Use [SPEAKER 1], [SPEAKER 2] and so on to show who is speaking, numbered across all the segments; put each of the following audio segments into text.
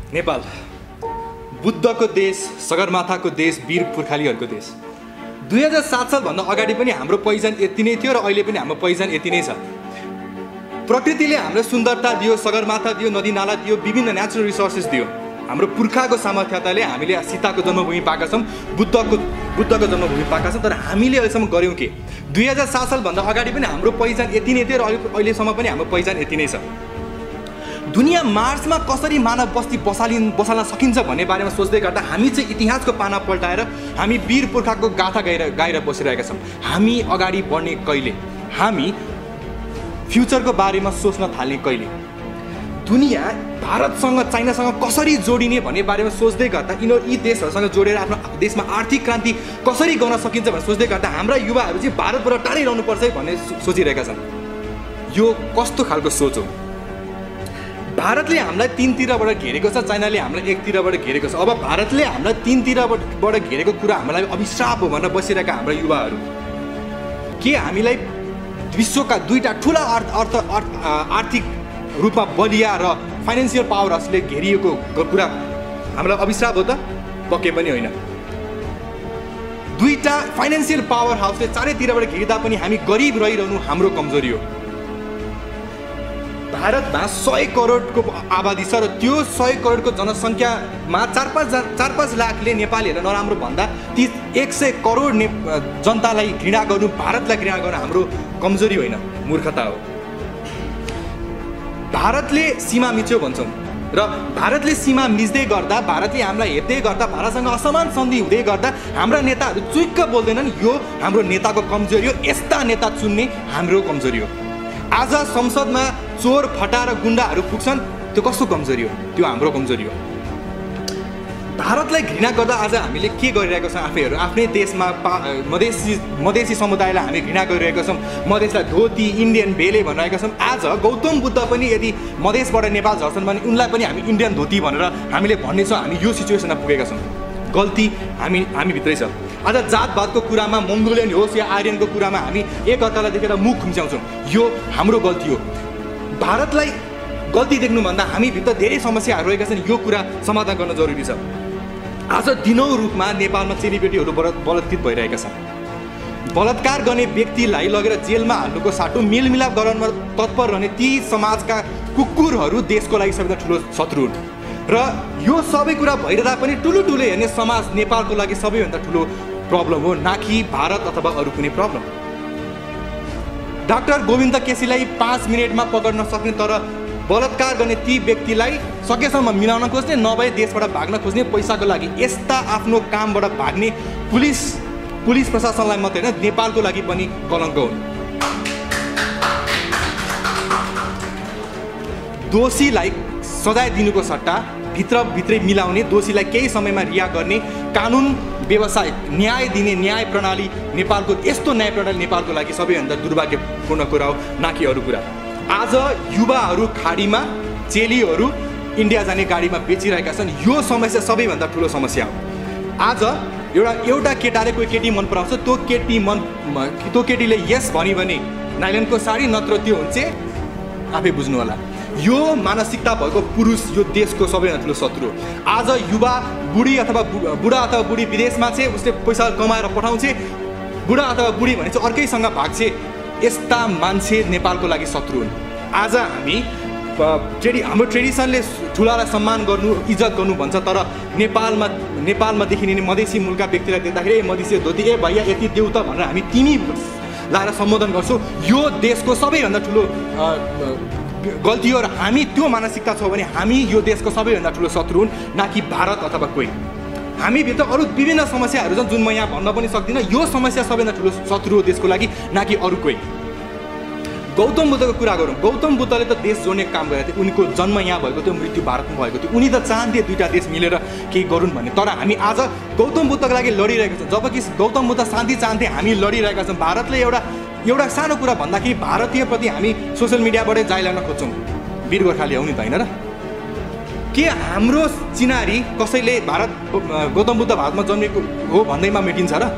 [SPEAKER 1] नेपाल बुद्धको देश, सगरमाथाको देश, वीर पुर्खालीहरूको देश। 2007 सालभन्दा अगाडि पनि हाम्रो पहिचान यति नै थियो र अहिले पनि हाम्रो पहिचान यति नै छ। प्रकृतिले हाम्रो सुन्दरता दियो, सगरमाथा दियो, नदीनाला दियो, विभिन्न नेचुरल रिसोर्सेस दियो। हाम्रो पुर्खाको सामर्थ्यताले हामीले सीताको जन्मभूमि पाएका छौँ, बुद्धको जन्मभूमि पाएका छौँ। तर हामीले अहिलेसम्म गऱ्यौँ के? 2007 सालभन्दा अगाडि पनि हाम्रो पहिचान यति नै थियो र अहिलेसम्म पनि हाम्रो पहिचान यति नै छ। दुनियाँ मार्समा कसरी मानव बस्ती बसाल्न सकिन्छ भन्ने बारेमा सोच्दै गर्दा हामी चाहिँ इतिहासको पाना पल्टाएर हामी वीर पुर्खाको गाथा गाएर बसिरहेका छौँ। हामी अगाडि बढ्ने कहिले? हामी फ्युचरको बारेमा सोच्न थाल्ने कहिले? दुनियाँ भारतसँग चाइनासँग कसरी जोडिने भन्ने बारेमा सोच्दै गर्दा यी देशहरूसँग जोडेर आफ्नो देशमा आर्थिक क्रान्ति कसरी गर्न सकिन्छ भनेर सोच्दै गर्दा हाम्रा युवाहरू चाहिँ भारतबाट टाढै रहनुपर्छ भन्ने सोचिरहेका छन्। यो कस्तो खालको सोच हो? भारतले हामीलाई तीनतिरबाट घेरेको छ, चाइनाले हामीलाई एकतिरबाट घेरेको छ। अब भारतले हामीलाई तीनतिरबाट घेरेको कुरा हामीलाई अभिशाप हो भनेर बसिरहेका हाम्रा युवाहरू के हामीलाई विश्वका दुईटा ठुला आर्थिक रूपमा बलिया र फाइनेन्सियल पावरहरूले घेरिएको कुरा हामीलाई अभिशाप हो त? पक्कै पनि होइन। दुईटा फाइनेन्सियल पावर हाउसले चारैतिरबाट घेरिँदा पनि हामी गरिब रहिरहनु हाम्रो कमजोरी हो। भारतमा 100 करोडको आबादी छ र त्यो 100 करोडको जनसङ्ख्यामा 4-5 लाखले नेपालीहरूलाई नराम्रो भन्दा ती 100 करोड जनतालाई घृणा गर्नु, भारतलाई घृणा गर्नु हाम्रो कमजोरी होइन, मूर्खता हो। भारतले सीमा मिच्यो भन्छौँ र भारतले सीमा मिच्दै गर्दा, भारतले हामीलाई हेर्दै गर्दा, भारतसँग असमान सन्धि हुँदै गर्दा हाम्रा नेताहरू चुइक्क बोल्दैनन्। यो हाम्रो नेताको कमजोरी हो। यस्ता नेता चुन्ने हाम्रो कमजोरी हो। आज संसदमा चोर फटा र गुण्डाहरू पुग्छन्, त्यो कस्तो कमजोरी हो? त्यो हाम्रो कमजोरी हो। भारतलाई घृणा गर्दा आज हामीले के गरिरहेका छौँ? आफैहरू आफ्नै देशमा मधेसी समुदायलाई हामी घृणा गरिरहेका छौँ। मधेसलाई धोती, इन्डियन भेले भनिरहेका छौँ। आज गौतम बुद्ध पनि यदि मधेसबाट नेपाल झर्छन् भने उनलाई पनि हामी इन्डियन धोती भनेर हामीले भन्नेछौँ। हामी यो सिचुएसनमा पुगेका छौँ। गल्ती हामीभित्रै छ। आज जातभातको कुरामा मङ्गोलियन होस् या आर्यनको कुरामा हामी एकअर्कालाई देखेर मुख खुम्च्याउँछौँ। यो हाम्रो गल्ती हो। भारतलाई गल्ती देख्नुभन्दा हामीभित्र धेरै समस्याहरू रहेका छन्। यो कुरा समाधान गर्न जरुरी छ। आज दिनौँ रूपमा नेपालमा चेलीबेटीहरू बलात्कृत भइरहेका छन्। बलात्कार गर्ने व्यक्तिलाई लगेर जेलमा हाल्नुको साटो मेलमिलाप गराउनमा तत्पर रहने ती समाजका कुकुरहरू देशको लागि सबैभन्दा ठुलो शत्रु हुन्। र यो सबै कुरा भइरहँदा पनि ठुलो हेर्ने समाज नेपालको लागि सबैभन्दा ठुलो प्रब्लम हो, न कि भारत अथवा अरू कुनै प्रब्लम। डाक्टर गोविन्द केसीलाई 5 मिनटमा पकड्न सक्ने तर बलात्कार गर्ने ती व्यक्तिलाई सकेसम्म मिलाउन खोज्ने, नभए देशबाट भाग्न खोज्ने पैसाको लागि, यस्ता आफ्नो कामबाट भाग्ने पुलिस प्रशासनलाई मात्रै होइन नेपालको लागि पनि कलङ्क हुन्। दोषीलाई सजाय दिनुको सट्टा भित्रै मिलाउने, दोषीलाई केही समयमा रिहा गर्ने कानुन व्यवसाय, न्याय दिने न्याय प्रणाली नेपालको, यस्तो न्याय प्रणाली नेपालको लागि सबैभन्दा दुर्भाग्यपूर्ण कुरा हो, न कि अरू कुरा। आज युवाहरू खाडीमा, चेलीहरू इन्डिया जाने गाडीमा बेचिरहेका छन्। यो समस्या सबैभन्दा ठुलो समस्या हो। आज एउटा केटाले कोही केटी मन पराउँछ, त्यो केटीले यस भन्यो भने नाइलनको साडी, नत्र त्यो हुन्छ, आफै बुझ्नु होला। यो मानसिकता भएको पुरुष यो देशको सबैभन्दा ठुलो शत्रु हो। आज युवा बुढा अथवा बुढी विदेशमा चाहिँ उसले पैसा कमाएर पठाउँछ, बुढा अथवा बुढी भने चाहिँ अर्कैसँग भाग्छ। यस्ता मान्छे नेपालको लागि शत्रु हुन्। आज हाम्रो ट्रेडिसनले ठुलालाई सम्मान गर्नु, इज्जत गर्नु भन्छ, तर नेपालमा देखिने मधेसी मुलका व्यक्तिलाई देख्दाखेरि मधेसी धोती, भैया यति देऊ त भनेर हामी तिमी लाएर सम्बोधन गर्छौँ। यो देशको सबैभन्दा ठुलो गल्ती हो र हामी त्यो मानसिकता छौँ भने हामी यो देशको सबैभन्दा ठुलो शत्रु हुन्, न कि भारत अथवा कोही। हामीभित्र अरू विभिन्न समस्याहरू छन् जुन म यहाँ भन्न पनि सक्दिनँ। यो समस्या सबैभन्दा ठुलो शत्रु हो देशको लागि, न कि अरू कोही। गौतम बुद्धको कुरा गरौँ। गौतम बुद्धले त देश जोड्ने काम गरेको थियो। उनको जन्म यहाँ भएको थियो, मृत्यु भारतमा भएको थियो। उनी त चाहन्थे दुईटा देश मिलेर केही गरून् भन्ने। तर हामी आज गौतम बुद्धको लागि लडिरहेका छौँ, जबकि गौतम बुद्ध शान्ति चाहन्थे, हामी लडिरहेका छौँ। भारतले एउटा सानो कुरा भन्दाखेरि भारतीयप्रति हामी सोसियल मिडियाबाटै जाय लाग्न खोज्छौँ। वीर गोर्खाली हो नि त, होइन र? के हाम्रो चिनारी कसैले गौतम बुद्ध भारतमा जन्मेको हो भन्दैमा मेटिन्छ र?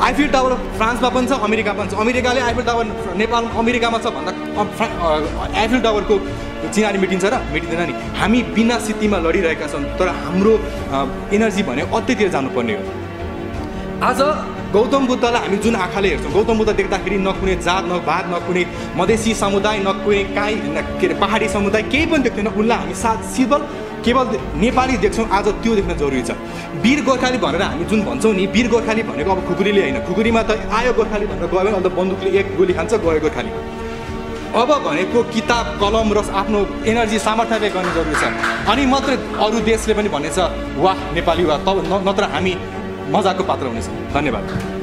[SPEAKER 1] आइफिल टावर फ्रान्समा पनि छ, अमेरिका पनि छ। अमेरिकाले आइफिल टावर नेपाल अमेरिकामा छ भन्दा आइफिल टावरको चिनारी मेटिन्छ र मेटिँदैन नि। हामी बिना स्थितिमा लडिरहेका छौँ, तर हाम्रो एनर्जी भने अत्यतिर जानुपर्ने हो। आज गौतम बुद्धलाई हामी जुन आँखाले हेर्छौँ, गौतम बुद्ध देख्दाखेरि न कुनै जात न भात न कुनै मधेसी समुदाय न कुनै काहीँ के अरे पहाडी समुदाय केही पनि देख्दैन। उनलाई हामी सिधल केवल नेपाली देख्छौँ। आज त्यो देख्न जरुरी छ। वीर गोर्खाली भनेर हामी जुन भन्छौँ नि, वीर गोर्खाली भनेको अब खुकुरीले होइन। खुकुरीमा त आयो गोर्खाली भनेर गयो भने अन्त बन्दुकले एक गोली खान्छ, गयो गोर्खाली। अब भनेको किताब कलम र आफ्नो एनर्जी सामर्थ्यले गर्ने जरुरी छ। अनि मात्रै अरू देशले पनि भनेछ वाह नेपाली वाह, तब नत्र हामी मजाको पात्र हुनेछौँ। धन्यवाद।